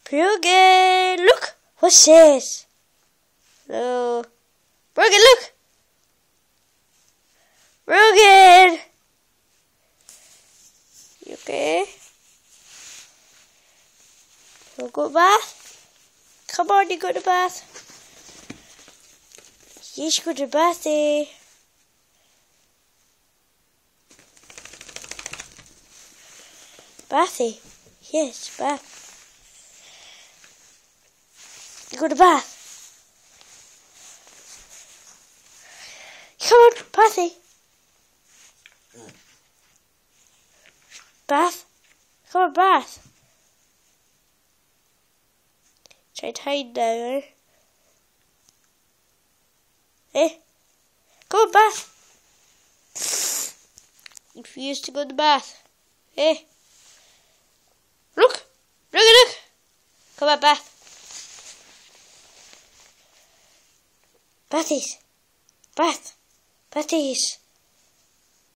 Brogan, look! What's this? Hello? Brogan, look! Brogan! You okay? You go to bath? Come on, you go to bath. Yes, go to bath, eh? Bathy? Yes, bath. You go to bath. Come on, Bathy. Bath? Come on, bath. Try to hide now, eh? Eh? Go on, bath. Refuse to go to the bath. Eh? Look! Look! Come on, bath. Bathies. Bath. Bathies.